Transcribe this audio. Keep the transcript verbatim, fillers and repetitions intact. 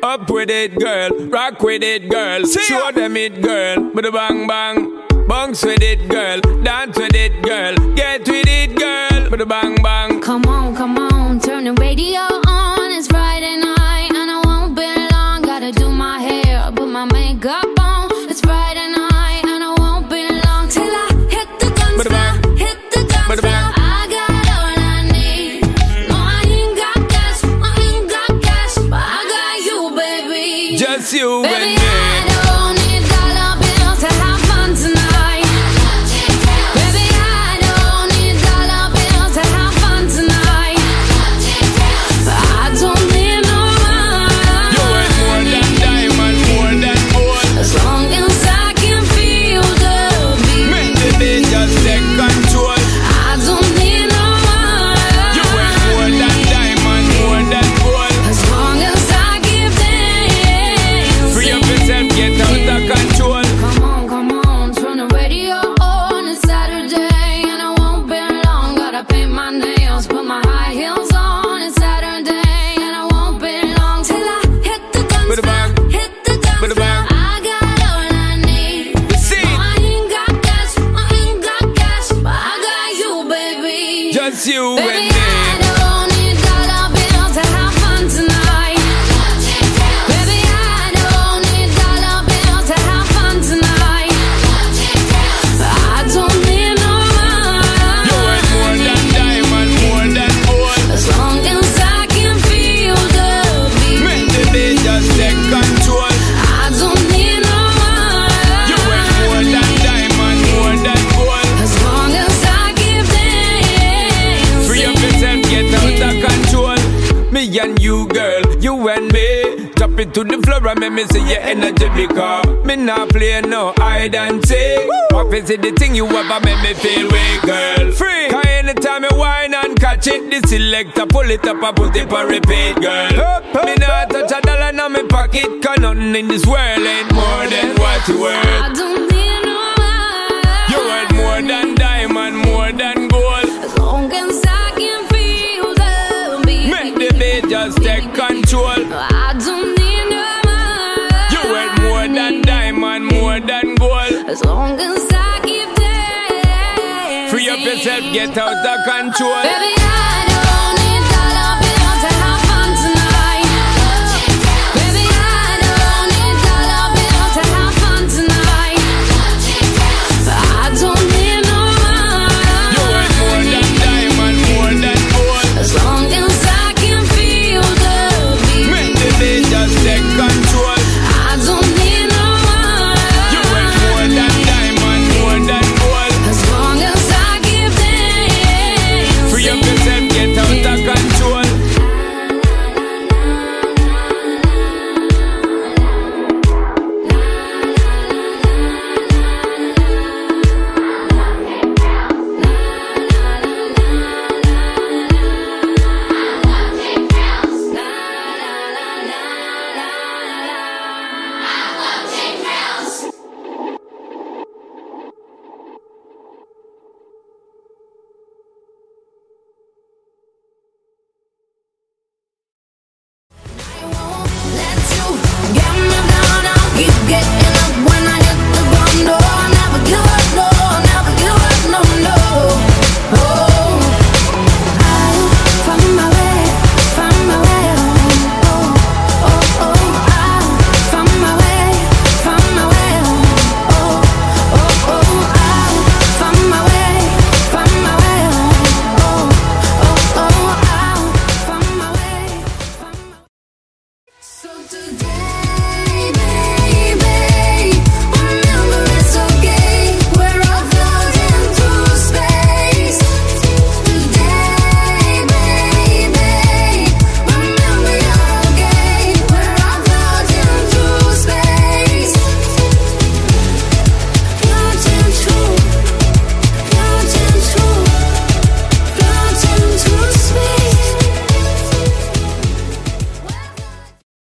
Up with it, girl. Rock with it, girl. Show them it, girl. With a bang bang. Bounce with it, girl. Dance with it, girl. Get with it, girl. With a bang bang. Come on, come on. Turn the radio on. It's Friday night and I won't be long. Gotta do my hair, put my makeup on. It's Friday night and I won't be long till I hit the dance floor. Hit the dance floor. I got all I need. No, I ain't got cash. I ain't got cash, but I got you, baby. Just you baby, and me. I don't need dollar bills to have fun tonight. Baby, I don't need dollar bills to have fun tonight. But I don't need no money. You ain't more than diamond, more than gold. As long as I can feel the beat. Make the beat just take control. I don't need no money. You ain't more than diamond, more than gold. As long as I give them. Free up yourself, get out of control. Come on, come on, turn the radio on. It's Saturday and I won't be long. Gotta paint my nails, put my high heels on. It's Saturday and I won't be long till I hit the dance With a floor. bang. Hit the dance With a floor. bang. I got all I need. See? No, I ain't got cash, I ain't got cash, but I got you, baby. Just you Baby, and me. I don't need dollar bills to have fun tonight. Baby, I don't need dollar bills to have fun tonight. But I don't need no You ain't more money. than diamond, more than gold. As long as I can feel the Make beat. the beat just take control. I don't need no You ain't more money. than diamond, more than gold. As long as I give them. Free up yourself, get out of control. Me and you, girl, you and me. Drop it to the floor and make me see your energy because me not play no hide and seek. What is it the thing you ever make me feel weak, girl? Free. Cause anytime you whine and catch it, the selector pull it up and put it for repeat, girl. Me not touch a dollar in my pocket, cause nothing in this world ain't more than what you worth. I don't need no money. You worth more than diamond, more than gold. As long as I can feel the beat. Make the beat just take control. I don't need no money. You worth more than diamond, more than gold. As long as I keep dancing. Free up yourself, get out of control. Baby, I